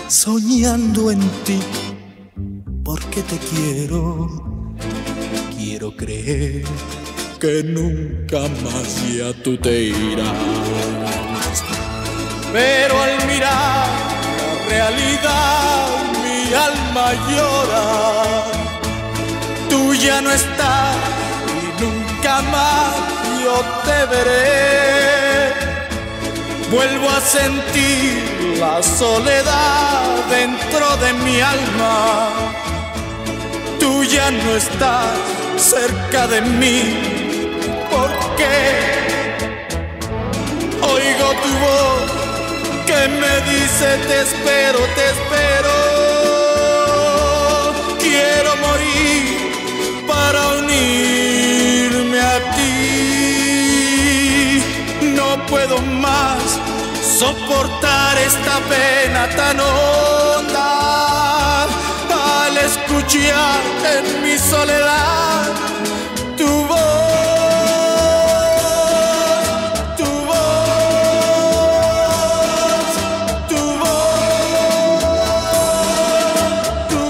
soñando en ti, porque te quiero. Quiero creer que nunca más ya tú te irás. Pero al mirar la realidad, mi alma llora. Tú ya no estás y nunca más yo te veré. Vuelvo a sentir la soledad dentro de mi alma. Tú ya no estás cerca de mí, porque oigo tu voz que me dice te espero, te espero. Quiero morir para unirme a ti. No puedo más soportar esta pena tan honda. Al escuchar en mi soledad tu voz, tu voz, tu voz, tu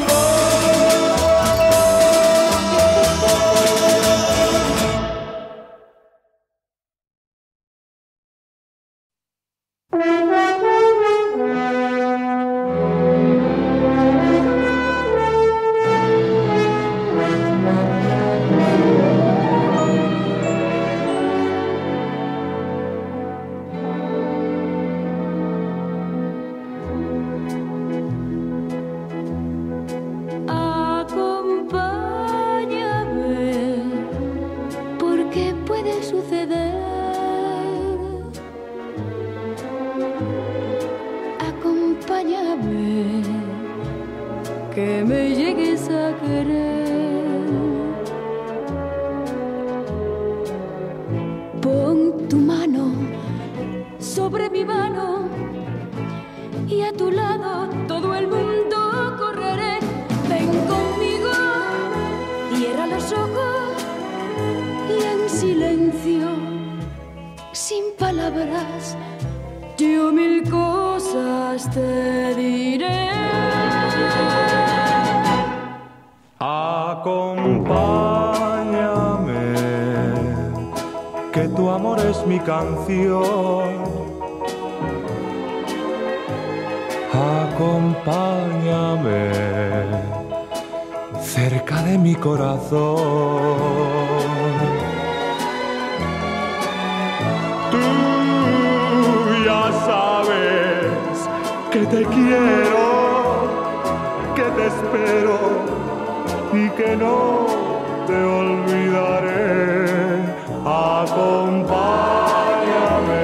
que me llegues a querer. Pon tu mano sobre mi mano y a tu lado todo el mundo correré. Ven conmigo, cierra los ojos y en silencio, sin palabras, yo mil cosas te diré. Acompáñame, que tu amor es mi canción. Acompáñame cerca de mi corazón. Tú ya sabes que te quiero, que te espero y que no te olvidaré. Acompáñame.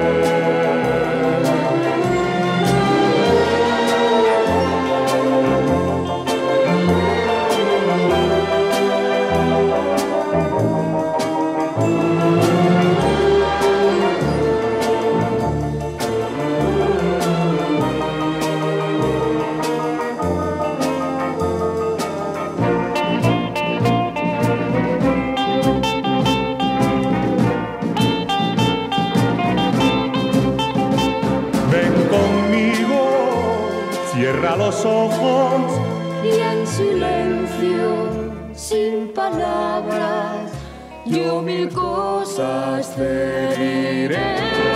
Cierra los ojos y en silencio, sin palabras, yo mil cosas te diré.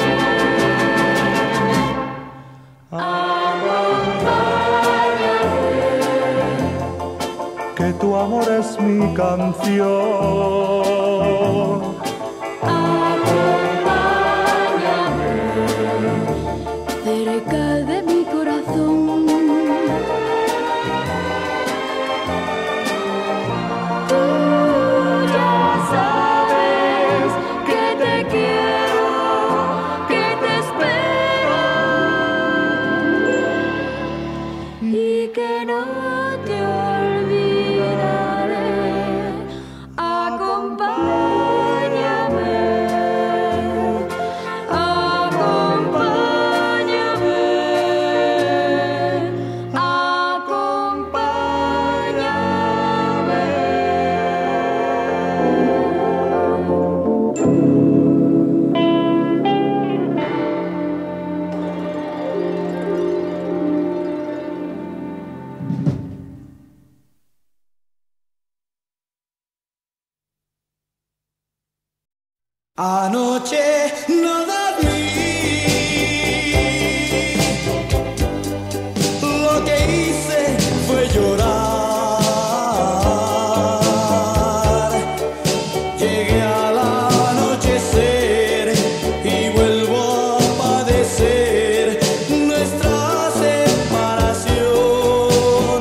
Acompáñame, que tu amor es mi canción. Acompáñame cerca de mi corazón. Anoche no dormí, lo que hice fue llorar. Llegué al anochecer y vuelvo a padecer nuestra separación.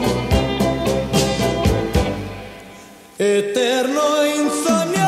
Eterno insomnio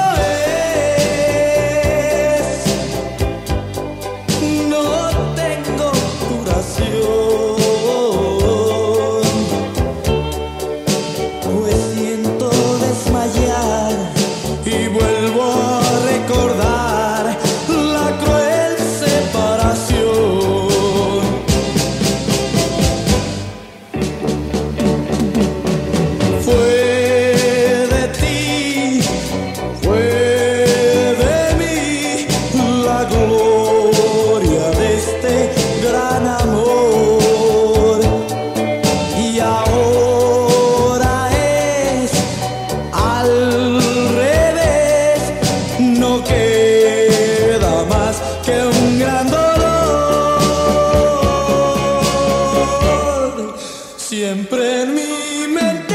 siempre en mi mente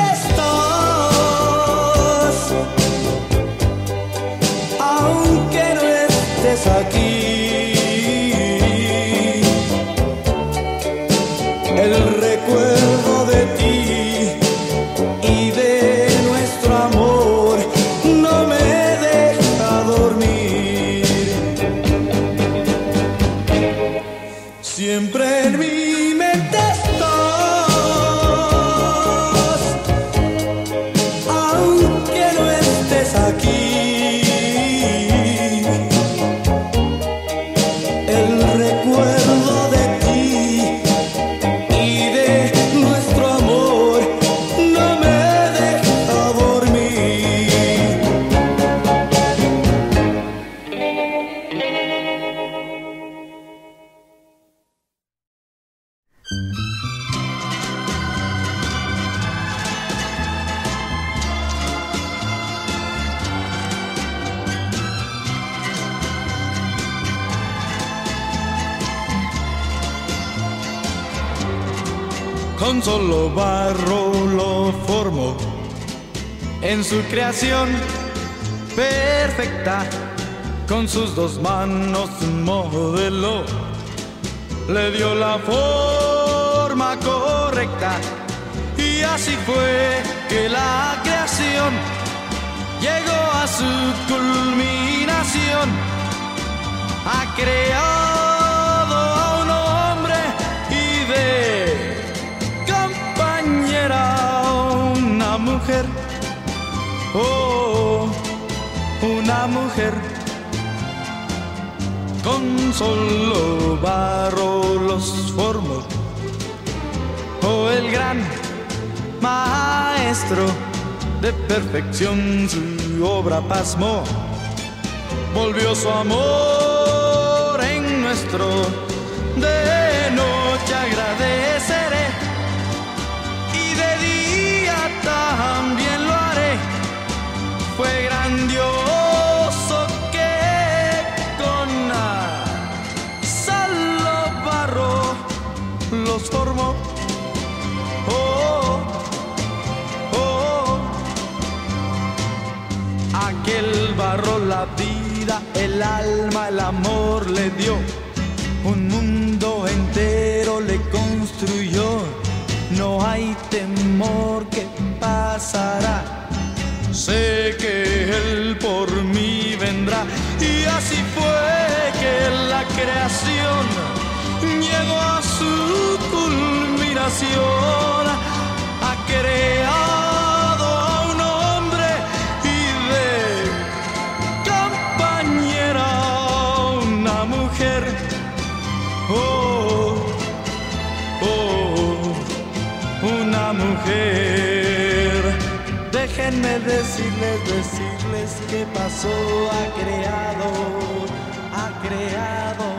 estás, aunque no estés aquí. El recuerdo de ti y de nuestro amor no me deja dormir. Siempre en mi mente estás, aunque no estés aquí. El recuerdo de ti y de nuestro amor no me deja dormir. Con solo barro lo formó, en su creación perfecta, con sus dos manos modeló, le dio la forma correcta, y así fue que la creación llegó a su culminación. Ha creado a un hombre y de compañera una mujer, oh, una mujer. Con solo barro los formó, oh, el gran maestro de perfección su obra pasmó. Volvió su amor en nuestro, de noche agradeceré y de día también lo haré. Fue grandioso que con solo barro los formó, oh, oh. Aquel barro la vida, el alma, el amor le dio, un mundo entero le construyó. No hay temor que pasará, sé que Él por mí vendrá. Y así fue que la creación llegó a su culminación. Ha creado a un hombre y de compañera una mujer, oh, oh, una mujer. Déjenme decirles qué pasó. Ha creado